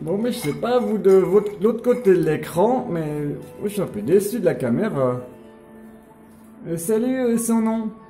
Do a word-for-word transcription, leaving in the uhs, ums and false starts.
Bon, mais je sais pas, vous de votre- l'autre côté de l'écran, mais je suis un peu déçu de la caméra. Euh, salut, euh, son nom.